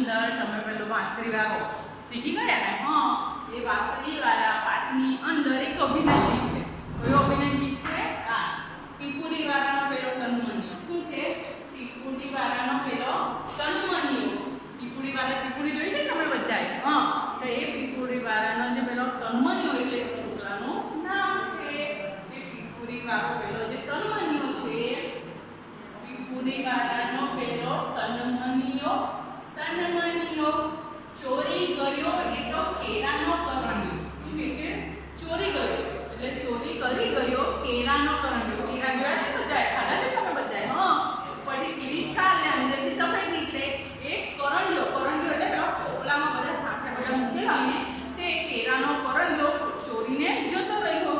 અંદર તમે પેલો વાંસળી વાળો શીખી ગયા ને? હા, એ વાંસળી વાળા પાઠની અંદર એક અભિનય ગીત છે. કયો અભિનય ગીત છે? હા, પીપુડી વાળાનો પેલો તન્મનિયો. શું છે? પીપુડી વાળાનો પેલો તન્મનિયો. પીપુડી વાળા પીપુડી જોઈ છે તમે બધાએ? હા, તો એ પીપુડી વાળાનો જે પેલો તન્મનિયો એટલે છોકરાનું નામ છે. તે પીપુડી વાળો પેલો જે તન્મનિયો છે, પીપુડી વાળાનો પેલો તન્મનિયો ચોરી ગયો એ તો કેરાનો કરંડિયો. શું કહે છે? ચોરી ગયો એટલે ચોરી કરી ગયો કેરાનો કરંડિયો. કેરા જોયા છે બધાએ? ખાધા છે તમે બધાએ? હા, ઉપરથી પીળી છાલ ને અંદરથી સફેદ નીકળે એ કરંડિયો. કરંડિયો એટલે પેલા ટોપલામાં બધા સાથે બધા મૂકેલા હોય ને તે કેરાનો કરંડિયો ચોરીને જતો રહ્યો.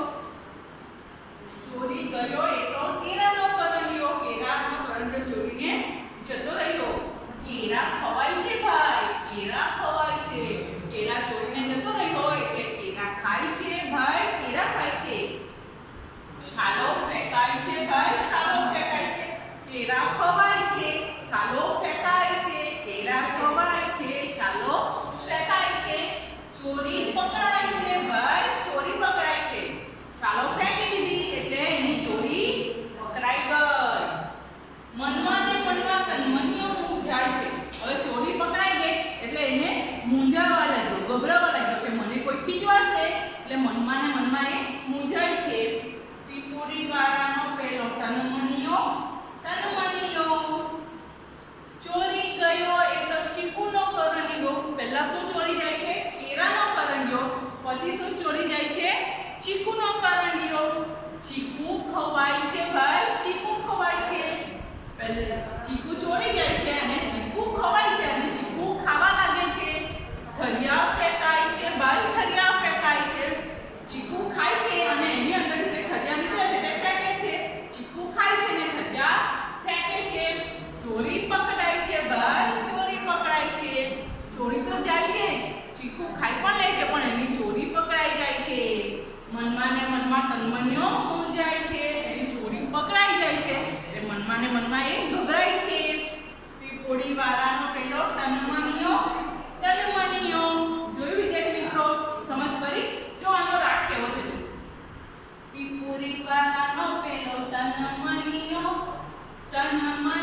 ચોરી ગયો એ તો કેરાનો કરંડિયો. કેરાનો કરંડિયો ચોરીને જતો રહ્યો. કેરા ખવાય છે ભાઈ, કેરા ખવાય છે. કેરા ચોરીને જતો રહ્યો એટલે કેરા ખાય છે ભાઈ, કેરા ખાય છે. છાલો ફેંકાય છે ભાઈ, છાલો ફેંકાય છે. કેરા ખવાય છે, છાલો ફેંકાય છે. કેરા ખવાય છે, છાલો ફેંકાય છે. ચોરી પકડાય છે ભાઈ, ચોરી પકડાય છે. છાલો ફેંકી દીધી એટલે એની ચોરી પકડાઈ ગઈ. મનમાં ને મનમાં તન્મનિયો મૂંઝાય છે. હવે ચોરી પકડાઈ ગઈ એટલે એને મૂંઝાવા લાગ્યો, ગભરાવા લાગ્યો કે મને કોઈ ખીજવાશે. એટલે મનમાં ને મનમાં એ મૂંઝાય છે. પીપુડી વાળાનો પેલો તન્મનિયો ચોરી ગયો એટલે ચીકુનો કરંડિયો. પહેલા શું ચોરી જાય છે? કેરાનો કરંડિયો. પછી શું ચોરી જાય છે? ચીકુનો કરંડિયો. ચીકુ ખવાય છે ભાઈ, ચીકુ ખવાય છે. ચીકુ ચોરી જાય છે અને ચીકુ ખવાય છે અને ચીકુ ખાવા લાગે છે. ખરિયા ફેંકાય છે ભાઈ, ખરિયા ફેંકાય છે. ચીકુ ખાય છે અને એની અંદરથી જે ખરિયા નીકળે છે તે ફેંકે છે. ચીકુ ખાય છે અને ખરિયા ફેંકે છે. ચોરી પકડાય છે ભાઈ, ચોરી પકડાય છે. ચોરી તો જાય છે, ચીકુ ખાઈ પણ લે છે પણ એની ચોરી પકડાઈ જાય છે. મનમાં ને મનમાં તન્મનિયો મૂંઝાય છે, એની ચોરી પકડાઈ જાય છે. મનમાં ને મનમાં એ ગભરાય છે. પીપુડી વાળાનો પેલો તન્મનિયો જોયું વિદ્યાર્થી મિત્રો? સમજ પડી? જો આનો રાગ કેવો છે? પીપુડી વાળાનો પેલો તન્મનિયો